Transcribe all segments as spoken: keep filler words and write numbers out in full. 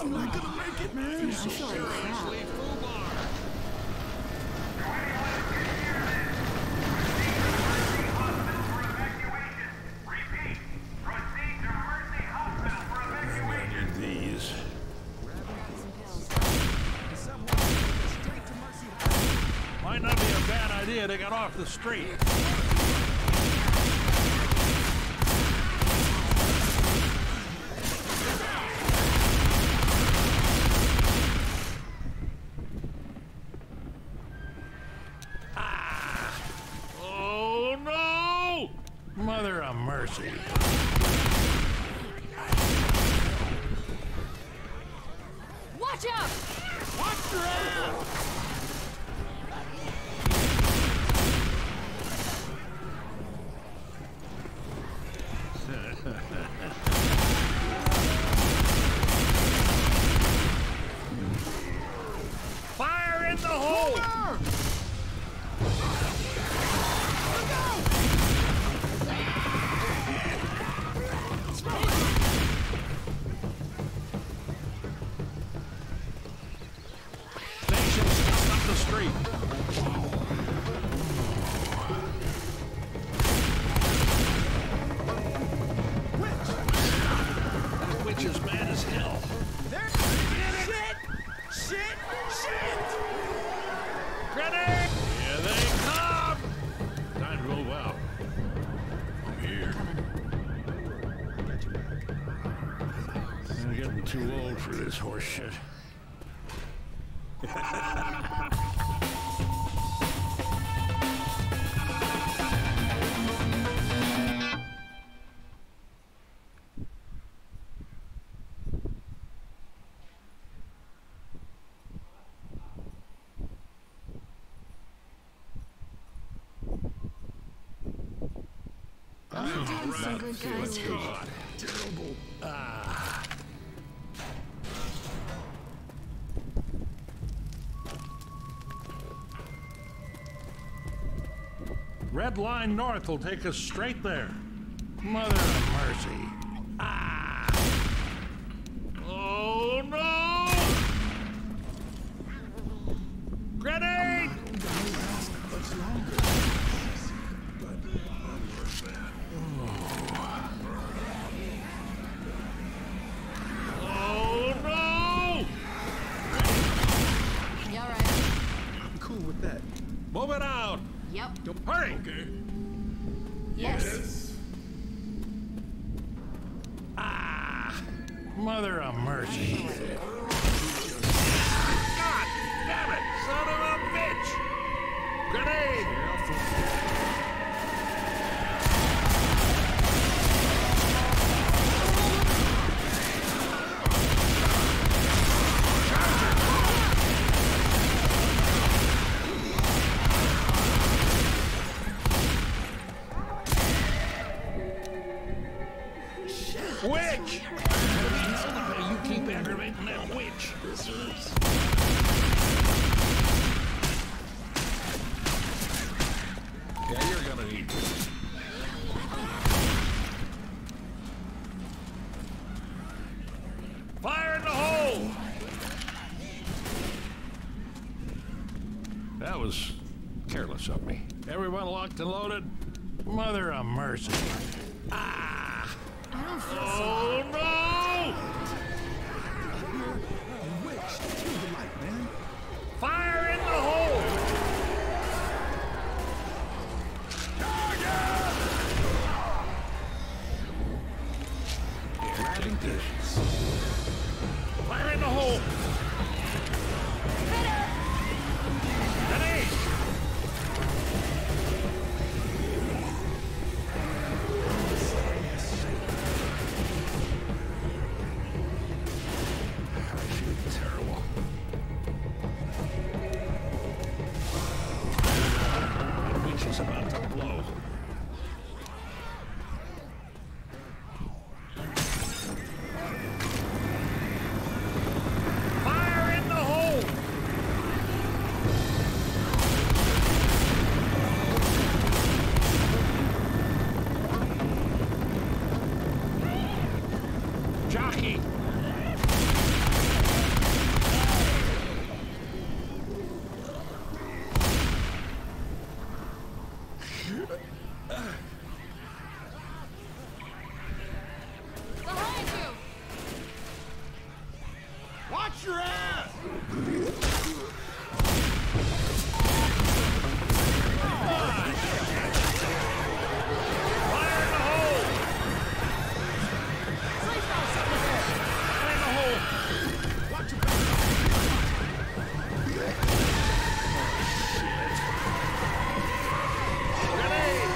I'm not gonna make it, man. I'm so seriously, Fubar. These. Might not be a bad idea to get off the street. Ah! Oh no! Mother of mercy. Watch out! Watch your ass! Fire in the hole! Stations just up the street. That witch is mad as hell. There. Shit! Shit! Shit! Grenade! Here they come! Time to move out. I'm here. I'm getting too old for this horse shit. I'm doing some good, guys. God. Terrible. Ah. Red line north will take us straight there. Mother of mercy. Ah! Oh no! Grenade! Much longer. But Oh no! You alright? I'm cool with that. Move it out! Yep. Don't Hurry! Okay. Yes. Ah! Mother of mercy. God damn it! Son of a bitch! Grenade! Witch! You keep aggravating that witch. This hurts. Yeah, you're gonna need this. Fire in the hole! That was careless of me. Everyone locked and loaded? Mother of mercy. Ah! I don't feel so Oh no! A witch. Kill the light, man. Fire in the hole! Here, take this. Fire in the hole! Grenade! I feel terrible. That witch is about to blow. Fire in the hole! Jockey! Watch your ass! Fire in the hole! Fire in the hole! Watch your back. Grenade!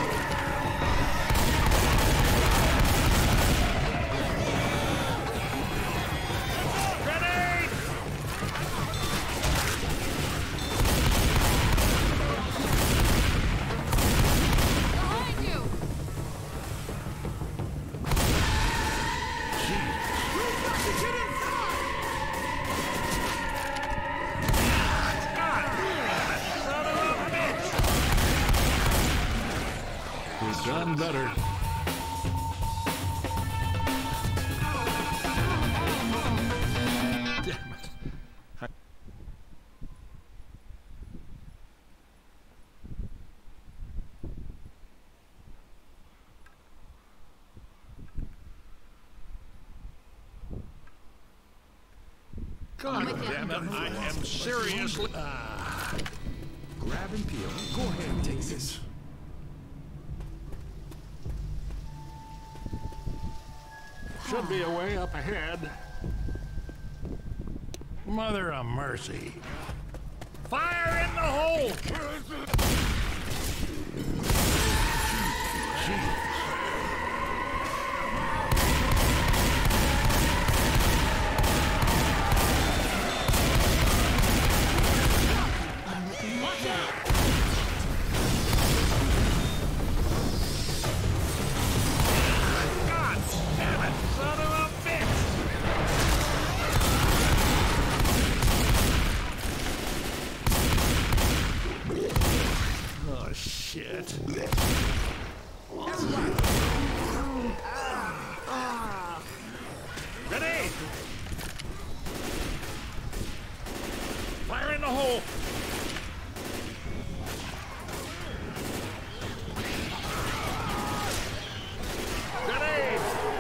Grenade! Behind you! We've got to get inside! God! Son of a bitch! We've done better. Damn it. I- God with you. damn it, I am seriously. Ah. Grab and peel. Go ahead and take this. Should be a way up ahead. Mother of mercy. Fire in the hole! Jesus. Watch out! God damn it, son of a bitch! Oh, shit. Grenade! Fire in the hole! Grenade!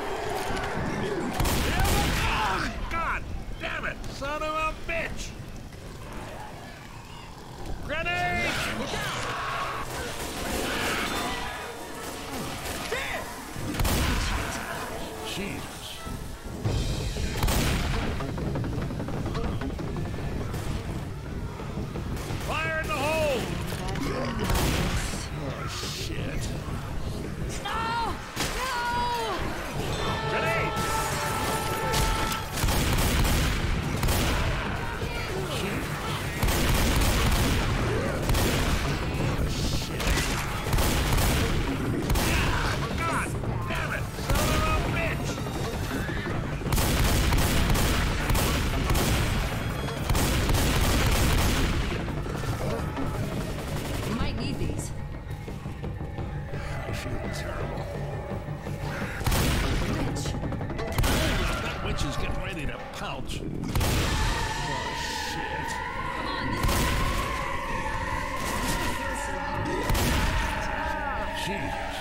Ah, God damn it, son of a bitch! Grenade! Look out! Jesus. Fire in the hole! Oh, shit. No! No! Grenade! God damn it! Son of a bitch! You might need these. I feel terrible. Witch. That witch is getting ready to pounce. Oh, shit. Come on, this way. Jesus.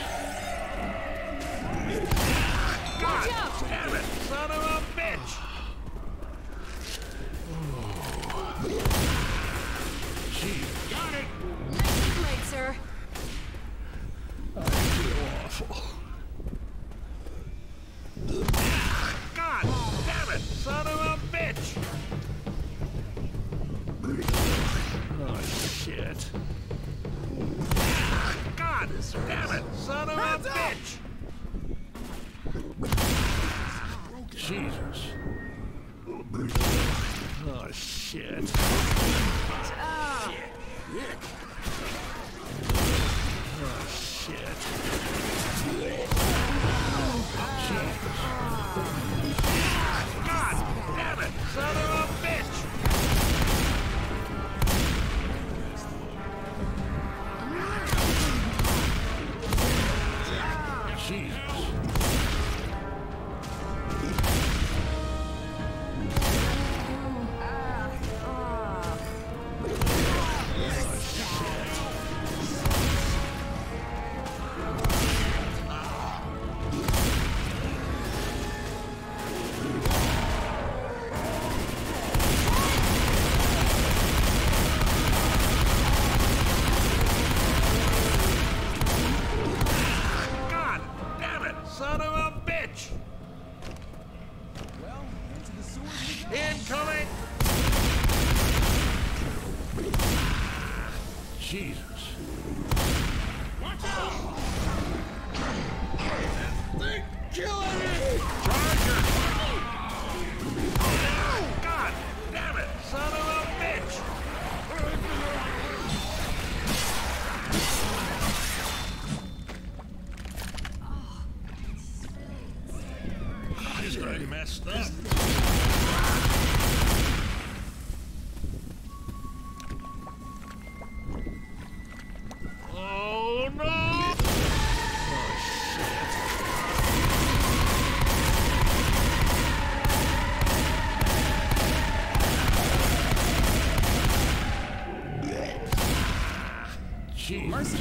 Watch out! Damn it, son of a bitch! Jeez, got it! Nice and late, sir. I feel awful. God damn it, son of a bitch! Oh, shit. God damn it, son of a bitch! Jesus. Oh, shit. Oh, shit. God damn it, son of a bitch! Jesus. Oh, shit. realized I messed up. Oh no! Oh shit. Gee. Mercy.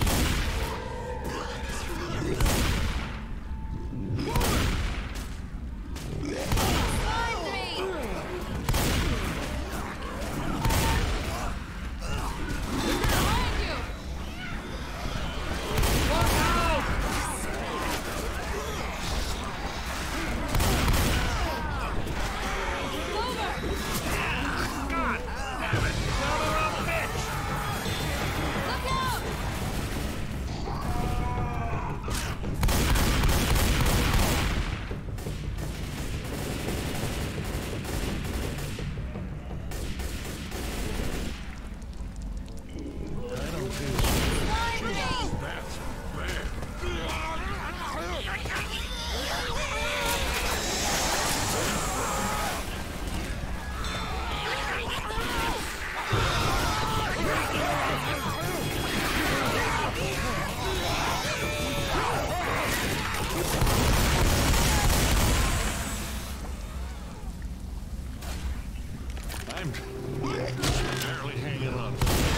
I'm barely hanging on.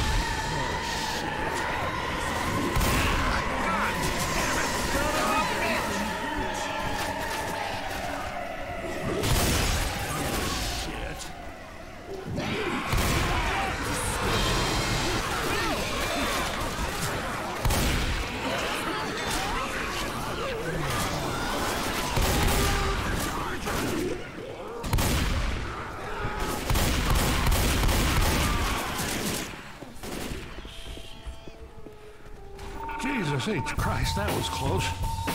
Jesus H. Christ, that was close.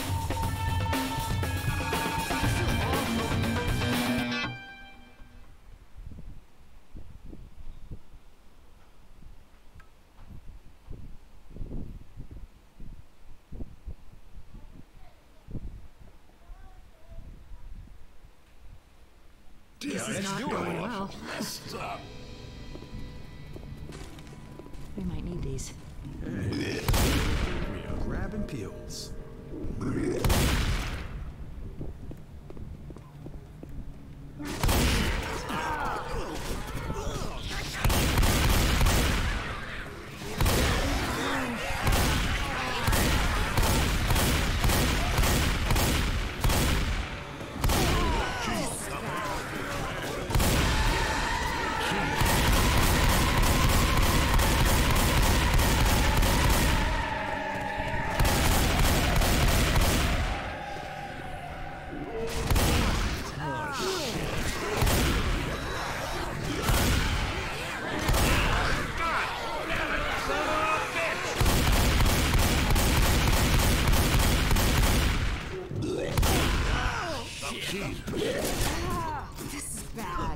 This is not going well. Messed up. We might need these. Grabbing pills. This is bad.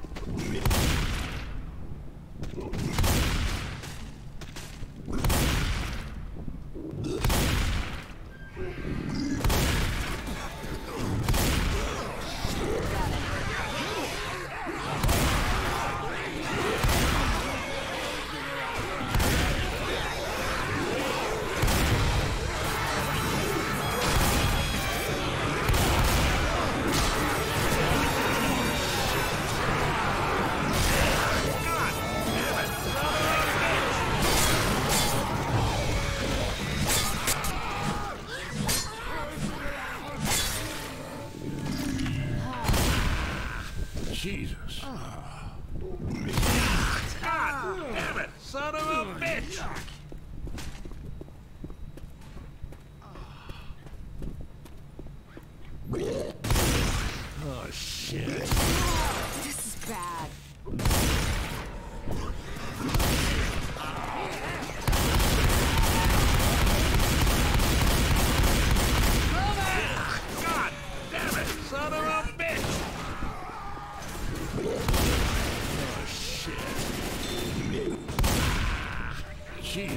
Jesus. God damn it, son of a bitch! Oh, shit. This is bad. God damn it, son of a bitch! Oh, shit. Jeez.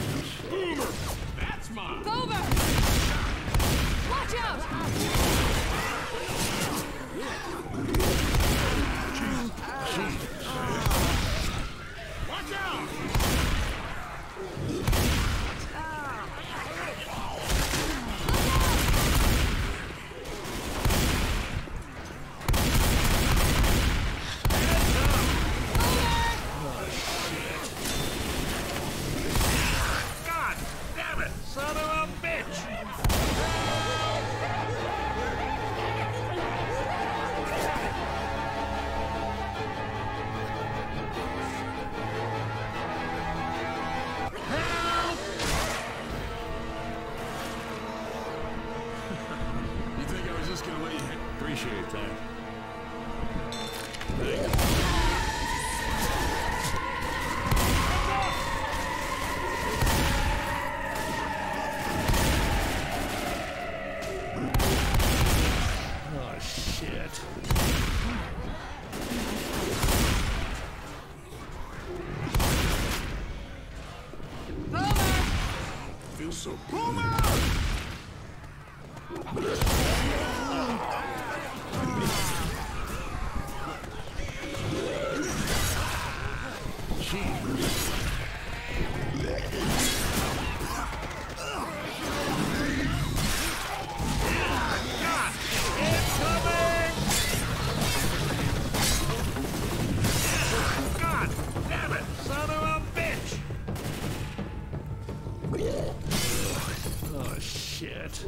shit. Feels so good. Boomer! Jesus. God damn it, son of a bitch! Oh, shit.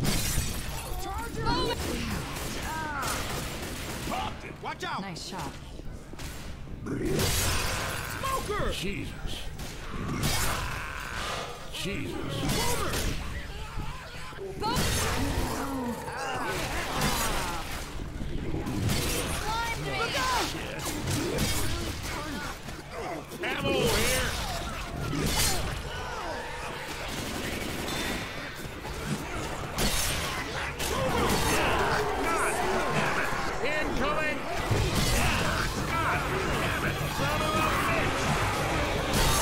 Popped it. Watch out. Nice shot. Smoker. Jesus. Jesus. Boomer. Ammo here! God damn it! Incoming! God damn it! Son of a bitch!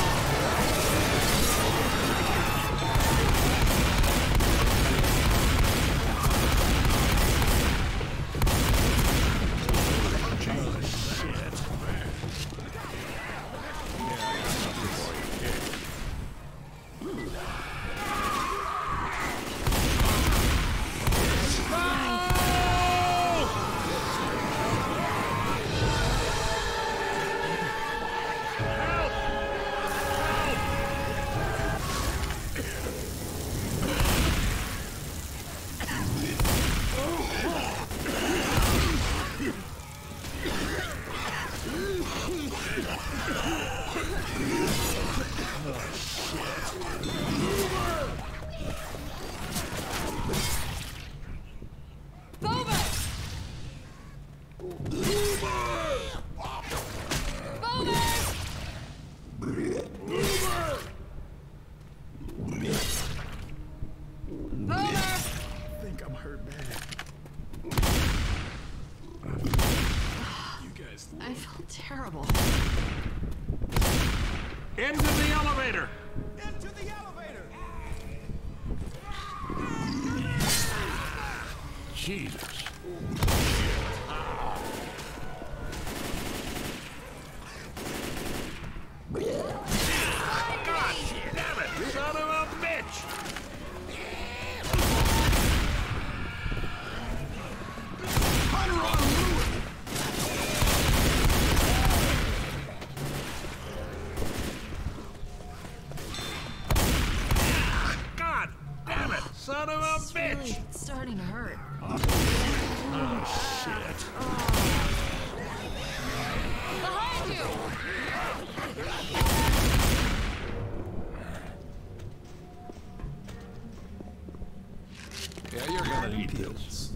Oh, shit. I think I'm hurt bad. You guys. I feel terrible. Into the elevator! Into the elevator. Jesus. God damn it, son of a bitch! Hunter on Lewis. God damn it, son of a It's bitch! really starting to hurt. Oh, shit. Behind you! Yeah, you're gonna need pills.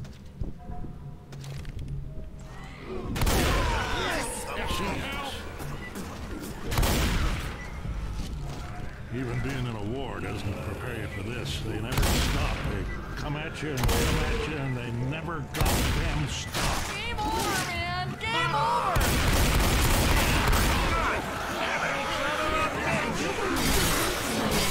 Jesus. Even being in a war doesn't prepare you for this. They never stop. They come at you and come at you, and they never goddamn stop. Game over, man! Game over! God damn it, son of a bitch!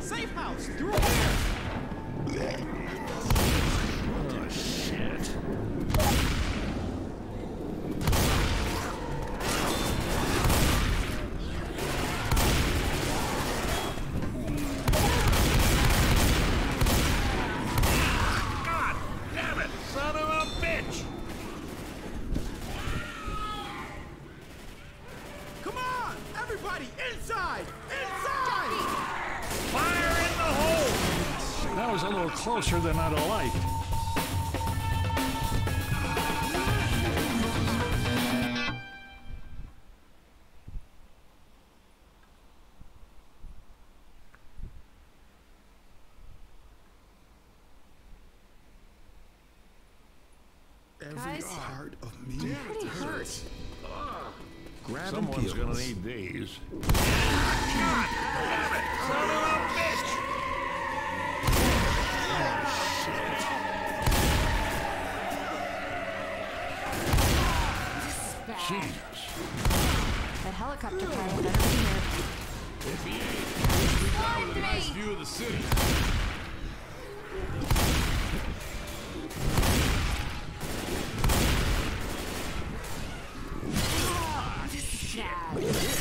Safe house! Through here! Oh, shit. God damn it, son of a bitch! Come on! Everybody, inside! Inside! Fire in the hole! That was a little closer than I'd have liked. Every Guys? part of me Pretty hurt. Grab Someone's and gonna peels. need these. God damn it, son of a bitch! Bad. Jesus. That helicopter pilot better be here. If he ain't, we got with a nice Find me. view of the city. Sad.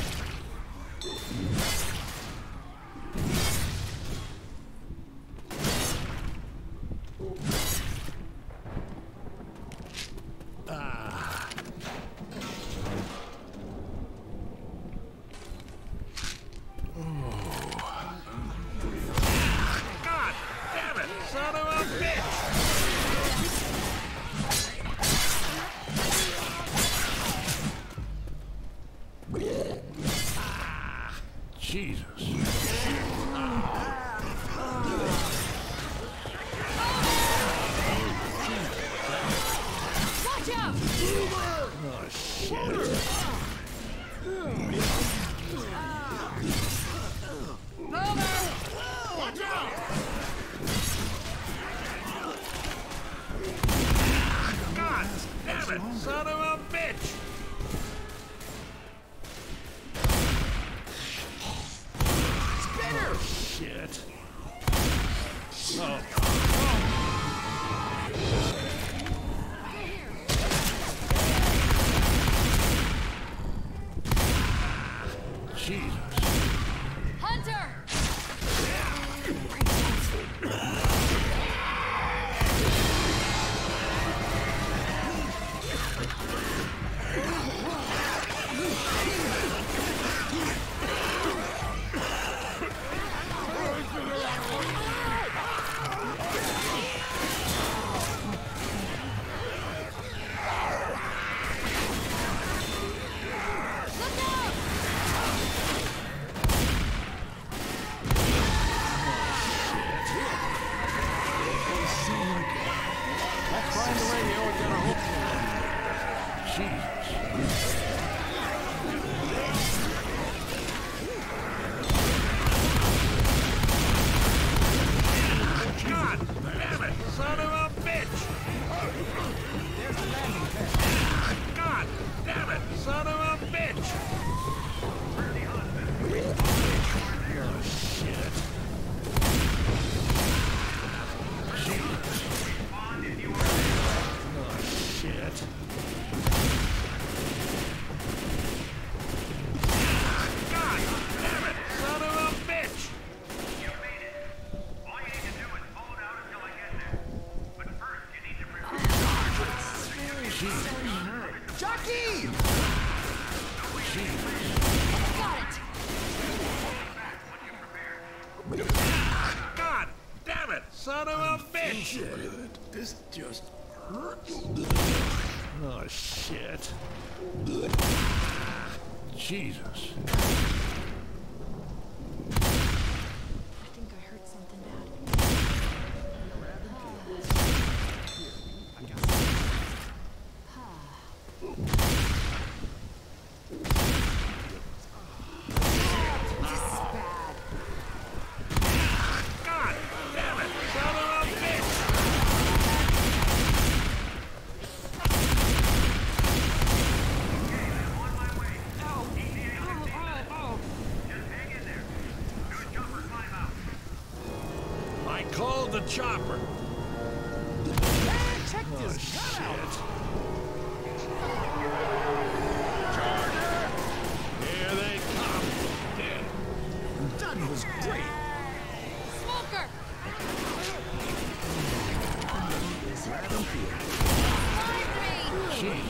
God damn it, son of a bitch! Jesus. Watch out! Oh, shit. Watch out! God damn it, son of a bitch! Spinner! Shit. Oh. Jesus. Hunter! Look out! Let's find the radio and get a hook. Jesus. God damn it, son of a bitch! God damn it, son of a bitch! Oh, shit. Jesus. Oh, shit. God damn it, son of a bitch! You made it. All you need to do is hold out until I get there. But first, you need to prepare. Jockey! Got it! God damn it, son of a bitch! Shit. This just hurts. Oh, shit. Jesus. I think I heard something bad. This is bad. God damn it, son of a bitch! called the chopper. Man, check this gun out. Charger! Here they come. Dead. That was great. Smoker! Grab him here. Find me! Gee.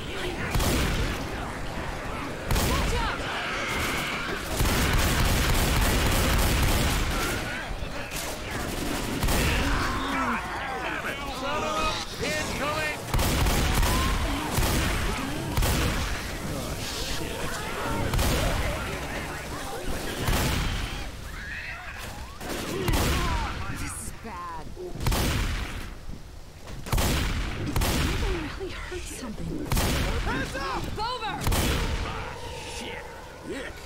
Watch out! Son of a incoming! This is bad. Maybe I really hurt something. Hands up! Bover! Shit. Yick.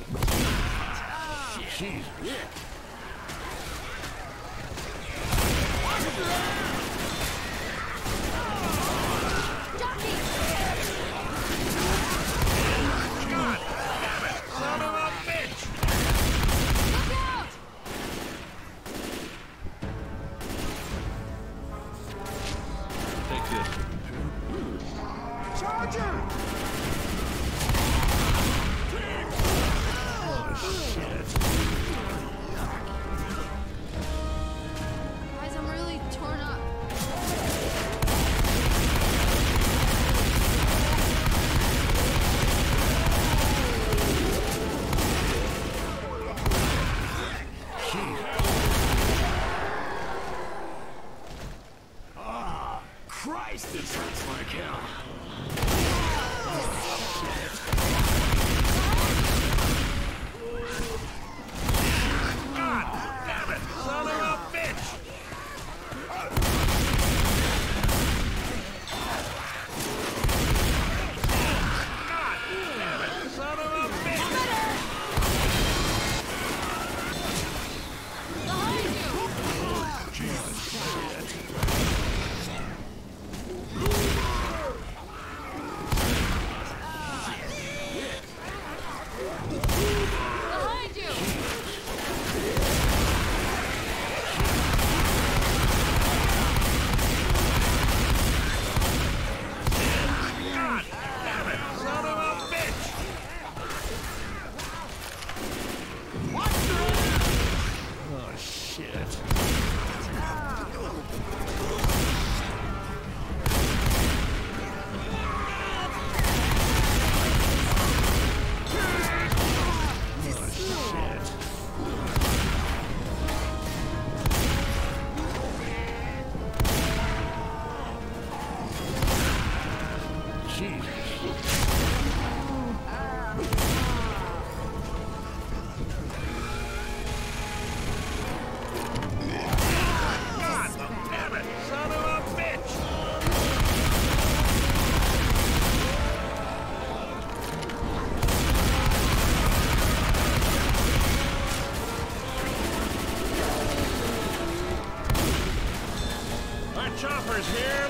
Jeez. Yick. Jockey! God damn it! Son of a bitch! Look out! Take this. Charger! Guys, I'm really torn up. Christ, this hurts like hell. God damn it! Son of a bitch! God damn it! Son of a bitch! Behind you! Behind you! God damn it! Son of a bitch! Oh, shit. God damn it! Son of a bitch! Our chopper's here!